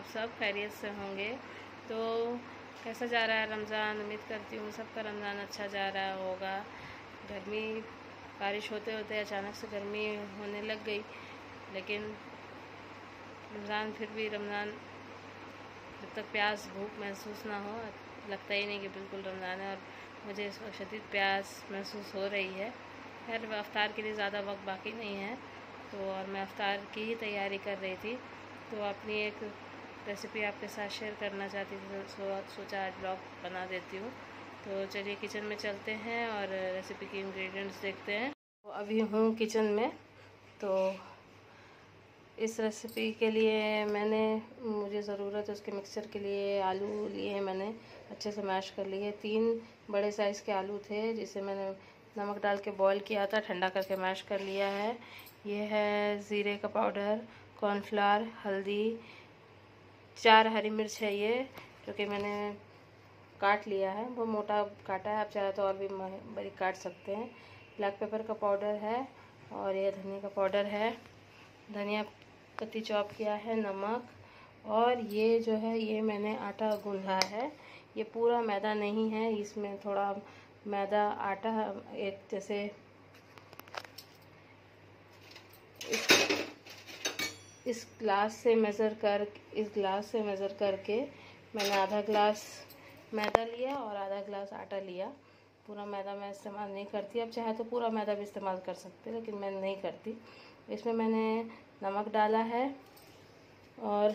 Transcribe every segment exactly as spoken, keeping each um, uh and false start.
आप सब खैरियत से होंगे। तो कैसा जा रहा है रमज़ान? उम्मीद करती हूँ सबका रमज़ान अच्छा जा रहा होगा। गर्मी बारिश होते होते अचानक से गर्मी होने लग गई, लेकिन रमज़ान फिर भी रमज़ान जब तक प्यास भूख महसूस ना हो लगता ही नहीं कि बिल्कुल रमज़ान है। और मुझे इस वक्त शदीद प्यास महसूस हो रही है। खैर अफ्तार के लिए ज़्यादा वक्त बाकी नहीं है, तो और मैं अफ्तार की ही तैयारी कर रही थी, तो अपनी एक रेसिपी आपके साथ शेयर करना चाहती थी, तो सोचा आज ब्लॉग बना देती हूँ। तो चलिए किचन में चलते हैं और रेसिपी के इंग्रेडिएंट्स देखते हैं। तो अभी हूँ किचन में। तो इस रेसिपी के लिए मैंने मुझे ज़रूरत है उसके मिक्सचर के लिए आलू लिए हैं, मैंने अच्छे से मैश कर लिए। तीन बड़े साइज़ के आलू थे जिसे मैंने नमक डाल के बॉईल किया था, ठंडा करके मैश कर लिया है। ये है ज़ीरे का पाउडर, कॉर्नफ्लावर, हल्दी, चार हरी मिर्च है ये जो कि मैंने काट लिया है, वो मोटा काटा है, आप चाहे तो और भी बारीक काट सकते हैं। ब्लैक पेपर का पाउडर है और ये धनिया का पाउडर है, धनिया पत्ती चॉप किया है, नमक, और ये जो है ये मैंने आटा गूंधा है। ये पूरा मैदा नहीं है, इसमें थोड़ा मैदा आटा एक जैसे इस, इस ग्लास से मेज़र कर इस ग्लास से मेज़र करके मैंने आधा ग्लास मैदा लिया और आधा ग्लास आटा लिया। पूरा मैदा मैं इस्तेमाल नहीं करती, अब चाहे तो पूरा मैदा भी इस्तेमाल कर सकते हैं, लेकिन मैं नहीं करती। इसमें मैंने नमक डाला है और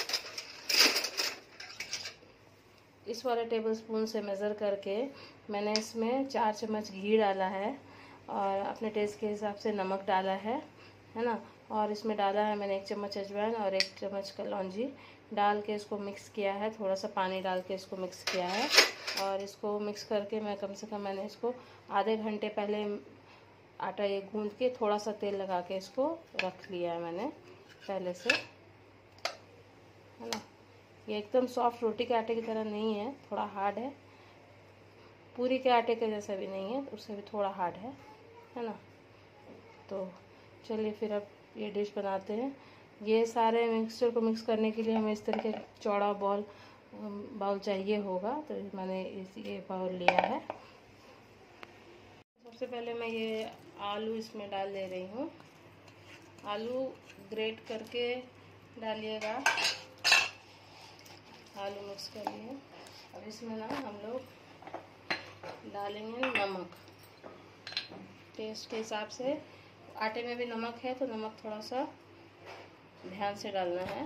इस वाले टेबल स्पून से मेज़र करके मैंने इसमें चार चम्मच घी डाला है और अपने टेस्ट के हिसाब से नमक डाला है है ना। और इसमें डाला है मैंने एक चम्मच अजवाइन और एक चम्मच कलौंजी डाल के इसको मिक्स किया है, थोड़ा सा पानी डाल के इसको मिक्स किया है। और इसको मिक्स करके मैं कम से कम मैंने इसको आधे घंटे पहले आटा ये गूंद के थोड़ा सा तेल लगा के इसको रख लिया है मैंने पहले से, है ना। ये एकदम सॉफ्ट रोटी के आटे की तरह नहीं है, थोड़ा हार्ड है, पूरी के आटे के जैसा भी नहीं है, उससे भी थोड़ा हार्ड है है ना। तो चलिए फिर अब ये डिश बनाते हैं। ये सारे मिक्सचर को मिक्स करने के लिए हमें इस तरह के चौड़ा बॉल बाउल चाहिए होगा, तो मैंने इस ये बाउल लिया है। सबसे पहले मैं ये आलू इसमें डाल दे रही हूँ। आलू ग्रेट करके डालिएगा। आलू मिक्स कर लिए। अब इसमें ना हम लोग डालेंगे नमक टेस्ट के हिसाब से। आटे में भी नमक है तो नमक थोड़ा सा ध्यान से डालना है।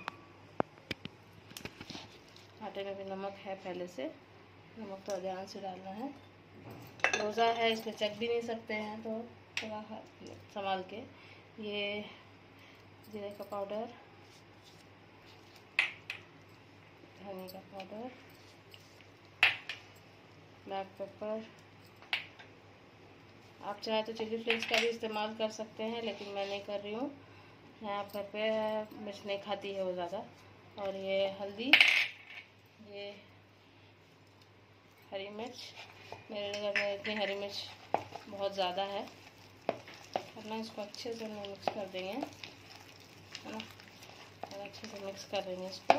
आटे में भी नमक है पहले से, नमक थोड़ा ध्यान से डालना है। रोज़ा है इसलिए चख भी नहीं सकते हैं, तो थोड़ा संभाल के। ये जीरे का पाउडर, धनिया का पाउडर, ब्लैक पेपर, आप चाहे तो चिली फ्लेक्स का भी इस्तेमाल कर सकते हैं, लेकिन मैं नहीं कर रही हूँ। यहाँ घर पे मिर्च नहीं खाती है वो ज़्यादा। और ये हल्दी, ये हरी मिर्च, मेरे घर में इतनी हरी मिर्च बहुत ज़्यादा है। करना इसको अच्छे से हम मिक्स कर देंगे, है ना। और अच्छे से मिक्स कर देंगे इसको।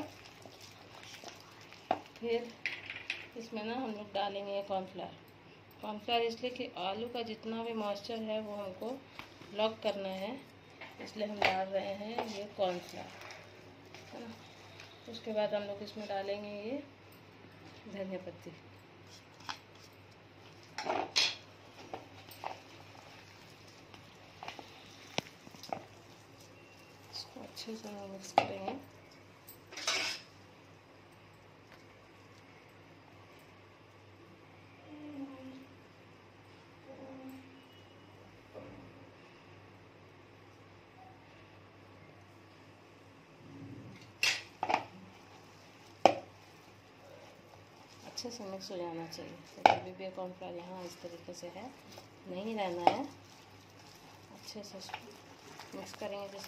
फिर इसमें ना हम लोग डालेंगे कॉर्नफ्लावर। कॉर्नफ्लावर इसलिए कि आलू का जितना भी मॉइस्चर है वो हमको लॉक करना है, इसलिए हम डाल रहे हैं ये कॉर्नफ्लावर, है ना। उसके बाद हम लोग इसमें डालेंगे ये धनिया पत्ती। इसको अच्छे से मिक्स करेंगे। अच्छे से मिक्स हो जाना चाहिए। तो अभी भी कॉर्नफ्लावर यहाँ इस तरीके से है, नहीं रहना है। अच्छे से मिक्स करेंगे, जैसे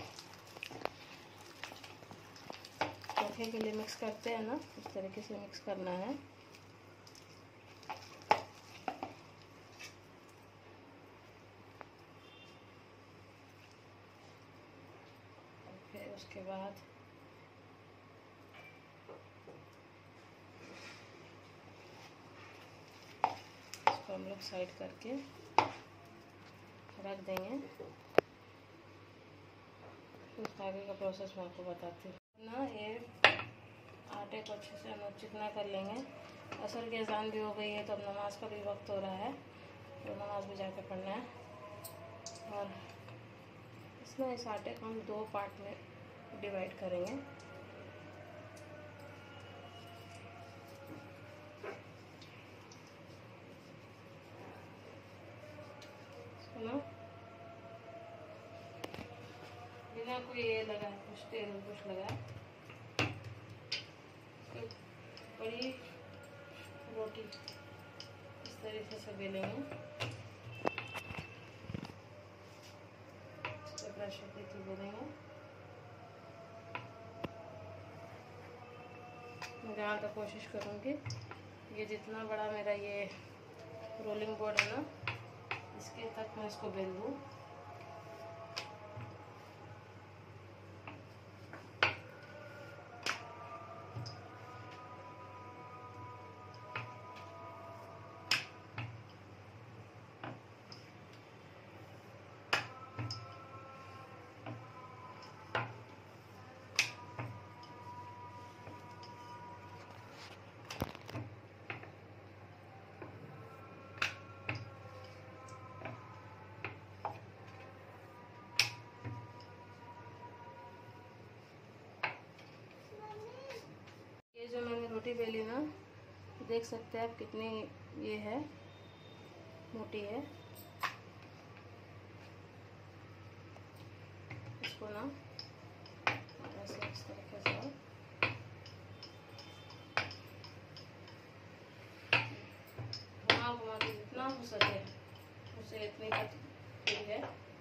चोखे के लिए मिक्स करते हैं ना, इस तरीके से मिक्स करना है। फिर उसके बाद हम लोग साइड करके रख देंगे। फिर आगे का प्रोसेस मैं आपको बताती हूँ ना। ये आटे को अच्छे से हम लोग चिकना कर लेंगे। असर की अजान भी हो गई है, तो अब नमाज का भी वक्त हो रहा है, तो नमाज भी जाके पढ़ना है। और इसमें इस आटे को हम दो पार्ट में डिवाइड करेंगे। ना बिना कोई ये लगा है, कुछ तेल कुछ लगा है, एक बड़ी रोटी इस तरीके से बेलेंगे। प्रेशर की बेलेंगे। मैं जहाँ तक कोशिश करूँगी ये जितना बड़ा मेरा ये रोलिंग बोर्ड है ना, इसके तक मैं इसको बेल दूँ। ये जो मैंने रोटी बेली ना, देख सकते हैं आप कितनी ये है, मोटी है। इसको ना ऐसे इस तरीके से घुमा घुमा के जितना हो सके उसे इतनी हुई है,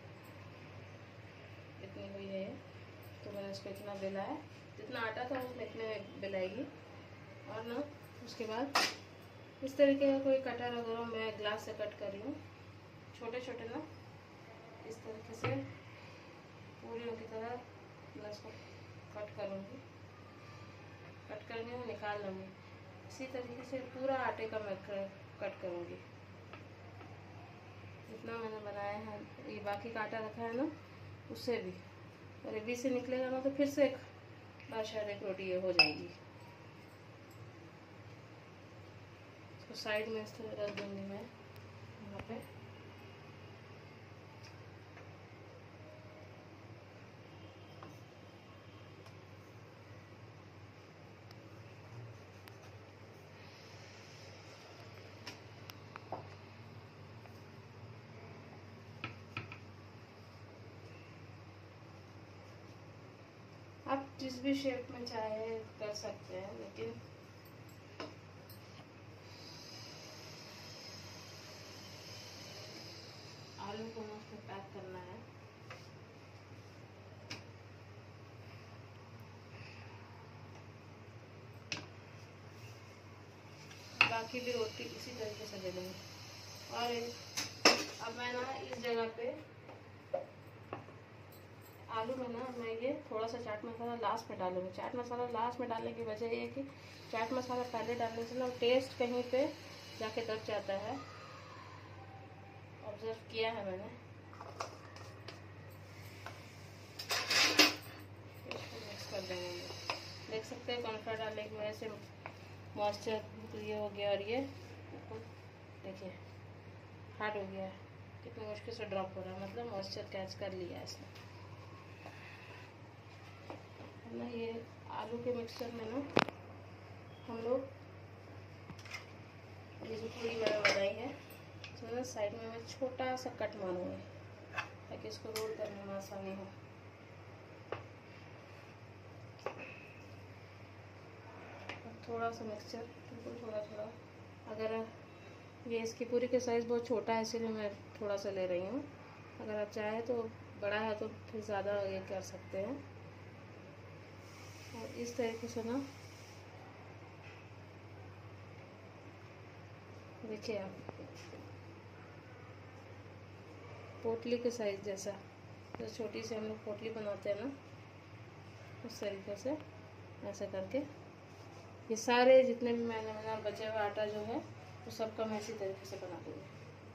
इतनी हुई है। तो मैंने इसको इतना बेला है, जितना आटा था उसमें इतने बेलाएगी। और ना उसके बाद इस तरीके का कोई कटर वगैरह मैं ग्लास से कट कर रही हूँ, छोटे छोटे ना, इस तरीके से पूरियों की तरह मैं इसको कट करूँगी। कट करके मैं निकाल लूँगी। इसी तरीके से पूरा आटे का मैं कट करूँगी। जितना मैंने बनाया है, ये बाकी का आटा रखा है ना, उससे भी और ये से निकलेगा ना, तो फिर से एक बार शायद एक रोटी ये हो जाएगी। इसको साइड में इस तरह रख दूँगी मैं यहाँ पे। आप जिस भी शेप में चाहे कर सकते हैं, लेकिन आलू को मस्त पैक करना है। बाकी भी रोटी इसी तरीके से बेलेंगे। और अब मैं ना इस जगह पे आलू में ना मैं ये थोड़ा सा चाट मसाला लास्ट में डालूंगी। चाट मसाला लास्ट में डालने की वजह ये है कि चाट मसाला पहले डालने से ना टेस्ट कहीं पे जाके दब जाता है। ऑब्जर्व किया है मैंने। इसको मिक्स कर देंगे। देख सकते हैं कॉर्नफ्लोर डालने की वजह से मॉइस्चर ये हो गया, और ये देखिए हार्ड हो गया है, कितनी मुश्किल से ड्रॉप हो रहा है, मतलब मॉइस्चर कैच कर लिया है इसने ना। ये आलू के मिक्सचर में ना हम लोग ये जो पूरी मैंने बनाई है, इसमें ना साइड में मैं छोटा सा कट मारूंगी ताकि इसको रोल करने में आसानी हो। थोड़ा सा मिक्सचर, बिल्कुल थोड़ा थोड़ा। अगर ये इसकी पूरी के साइज़ बहुत छोटा है, इसीलिए मैं थोड़ा सा ले रही हूँ। अगर आप चाहें तो बड़ा है तो फिर ज़्यादा ये कर सकते हैं। और इस तरीके से ना देखिए आप पोटली के साइज़ जैसा, जो छोटी सी हम लोग पोटली बनाते हैं ना, उस तरीके से ऐसे करके ये सारे जितने भी मैंने बना बचे हुआ आटा जो है तो सबका मैं इसी तरीके से बना दूँगी।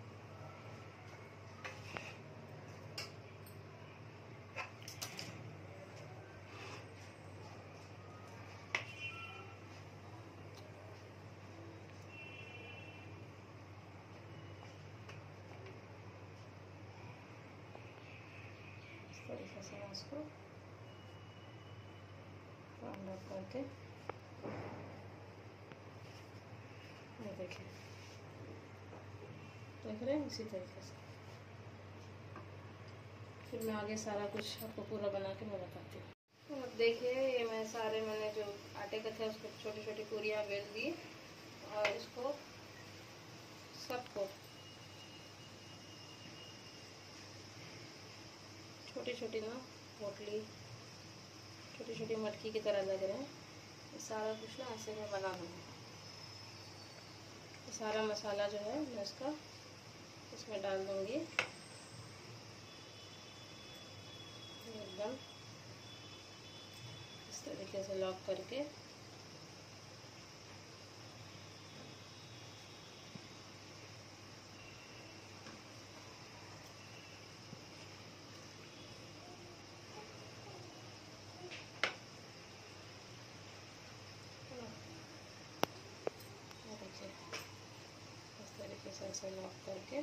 इस तरीके से मैं इसको राउंड अप करके, ये देखिए, देख रहे हैं, इसी तरीके से। फिर मैं आगे सारा कुछ आपको पूरा बना के मैं बताती हूँ। तो अब देखिए, ये मैं सारे मैंने जो आटे का था उसको छोटी छोटी पूरियाँ बेल दी और इसको सबको छोटी छोटी ना पोटली, छोटी छोटी मटकी की तरह लग रहे हैं। ये सारा कुछ ना ऐसे मैं बना दूँगी। सारा मसाला जो है मैं इसका इसमें डाल दूँगी एकदम इस तरीके से लॉक करके। इस तरीके से ऐसे लॉक करके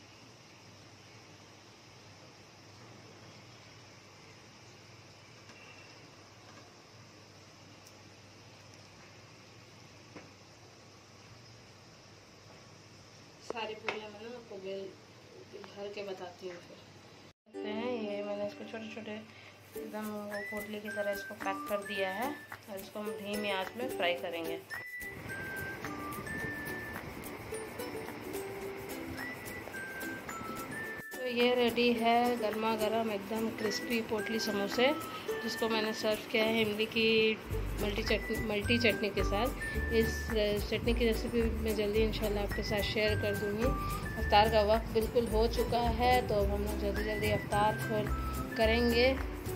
सारी पूरियाँ मैंने आपको बेल भर के बताती हूँ। फिर देखते हैं, ये मैंने इसको छोटे छोटे एकदम वो पोटली की तरह इसको पैक कर दिया है और इसको हम धीमी आंच में फ्राई करेंगे। तो ये रेडी है गर्मा गर्म एकदम क्रिस्पी पोटली समोसे, जिसको मैंने सर्व किया है इमली की मल्टी चटनी मल्टी चटनी के साथ। इस चटनी की रेसिपी मैं जल्दी इंशाल्लाह आपके साथ शेयर कर दूँगी। अफ्तार का वक्त बिल्कुल हो चुका है, तो अब हम लोग जल्दी जल्दी अफ्तार खोल करेंगे।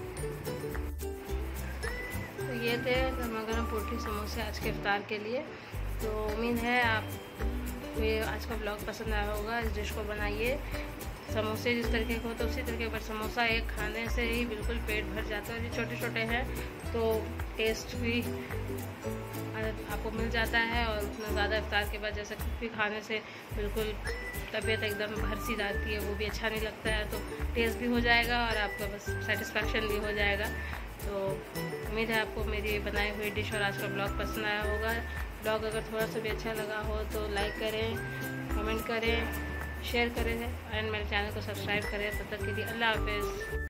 तो ये थे गर्मा गर्म पोटली समोसे आज के अफ्तार के लिए। तो उम्मीद है आपको ये आज का ब्लॉग पसंद आया होगा। इस डिश को बनाइए। समोसे जिस तरीके के होते उसी तरीके पर समोसा एक खाने से ही बिल्कुल पेट भर जाता है। ये छोटे छोटे हैं तो टेस्ट भी आपको मिल जाता है और उतना ज़्यादा इफ्तार के बाद जैसे कुछ भी खाने से बिल्कुल तबीयत एकदम भर सी जाती है, वो भी अच्छा नहीं लगता है। तो टेस्ट भी हो जाएगा और आपका बस सेटिस्फेक्शन भी हो जाएगा। तो उम्मीद है आपको मेरी बनाई हुई डिश और आज का ब्लॉग पसंद आया होगा। ब्लॉग अगर थोड़ा सा भी अच्छा लगा हो तो लाइक करें, कमेंट करें, शेयर करें एंड मेरे चैनल को सब्सक्राइब करें। तब तक के लिए अल्लाह हाफ़िज़।